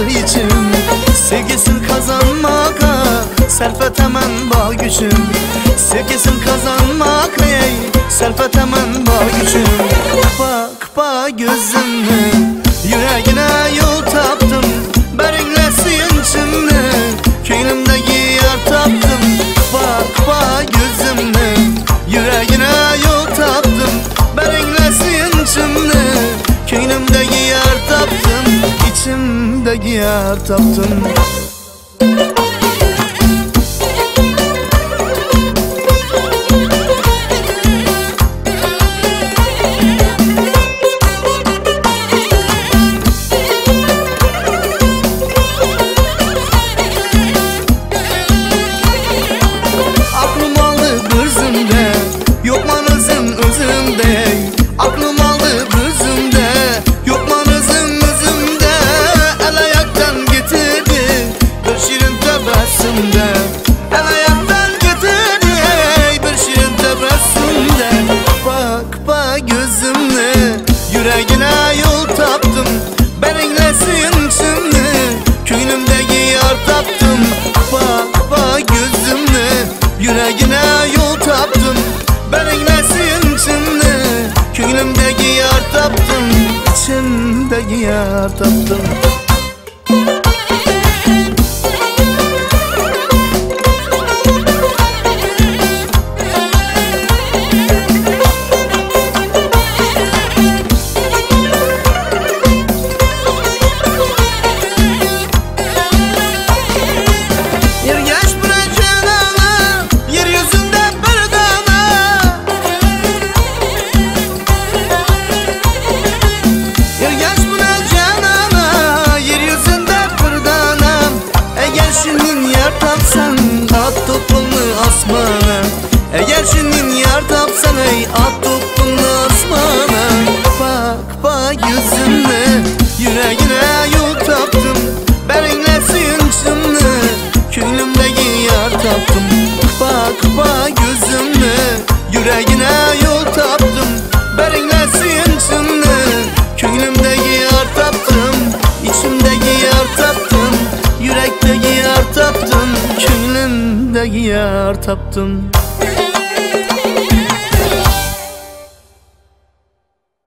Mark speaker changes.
Speaker 1: içim. Sevgisini kazanmaka sərf etəmən bağ gücüm. Sevgisini kazanmak ey sərf etəmən bağ gücüm. Bakma gözümle yüreğine yol taptım. Berinlesin içimde köyümdeki yer taptım. Bakma gözümle yüreğine yol taptım. Berinlesin içimde köyümdeki yer taptım. İçimdeki yer taptım. Aklım aldı gözümde, yok manızın özümde. El ayaktan getirdi bir şirin tebessümde. El ayaktan getirdi bir şirin tebessümde. Bakma gözümle yüreğine yol taptım. Benimlesin şimdi köyümdeki yer taptım. Bakma gözümle yüreğine yol taptım. Benimlesin şimdi köyümdeki yer taptım. İçimdeki yer taptım. At topunu asmana, eğer şinin yer tapsan ey at topunu asmana. Bakma gözümle yüreğine yol taptım. Benimlesin şimdi köyümdeki yer taptım. Bakma gözümle yüreğine yol taptım. Benimlesin şimdi köyümdeki yer taptım. İçimdeki yer taptım. Yürekteki yer taptım. Köyümdeki yer taptım.